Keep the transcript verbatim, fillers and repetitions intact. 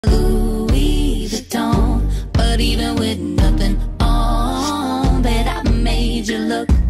Louis Vuitton, but even with nothing on, bet I made you look